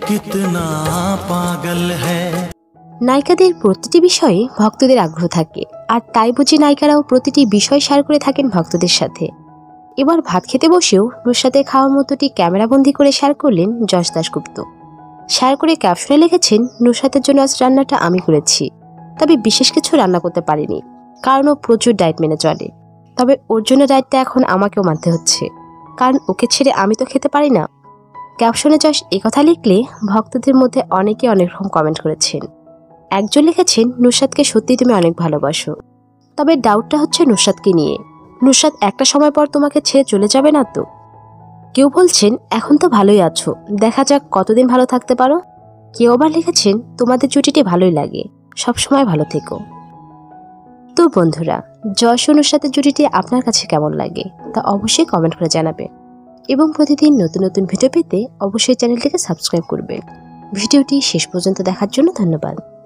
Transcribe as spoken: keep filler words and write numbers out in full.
कितना पागल है। নায়িকাদের প্রতিটি বিষয়ে ভক্তদের আগ্রহ থাকে, আর তাই বুঝি নায়িকারাও প্রতিটি বিষয় শেয়ার করে থাকেন ভক্তদের সাথে। এবার ভাত খেতে বসেও নুসরাতের খাওয়ার মতোটি ক্যামেরাবন্দি করে শেয়ার করলেন যশ দাশগুপ্ত। শেয়ার করে ক্যাপশনে লিখেছেন, নুসরাতের জন্য আজ রান্নাটা আমি করেছি, তবে বিশেষ কিছু রান্না করতে পারিনি, কারণ ও প্রচুর ডায়েট মেনে চলে। তবে ওর জন্য ডায়েটটা এখন আমাকেও মানতে হচ্ছে, কারণ ওকে ছেড়ে আমি তো খেতে পারি না। ক্যাপশনে যশ একথা লিখলে ভক্তদের মধ্যে অনেকে অনেক রকম কমেন্ট করেছেন। একজন লিখেছেন, নুসরাতকে সত্যি তুমি অনেক ভালোবাসো, তবে ডাউটটা হচ্ছে নুসরাতকে নিয়ে। নুসরাত একটা সময় পর তোমাকে ছেড়ে চলে যাবে না তো? কেউ বলছেন, এখন তো ভালোই আছো, দেখা যাক কতদিন ভালো থাকতে পারো। কেউ আবার লিখেছেন, তোমাদের জুটিটি ভালোই লাগে, সবসময় ভালো থেকো। তো বন্ধুরা, যশ ও নুসরাতের জুটিটি আপনার কাছে কেমন লাগে তা অবশ্যই কমেন্ট করে জানাবে, এবং প্রতিদিন নতুন নতুন ভিডিও পেতে অবশ্যই চ্যানেলটিকে সাবস্ক্রাইব করবেন। ভিডিওটি শেষ পর্যন্ত দেখার জন্য ধন্যবাদ।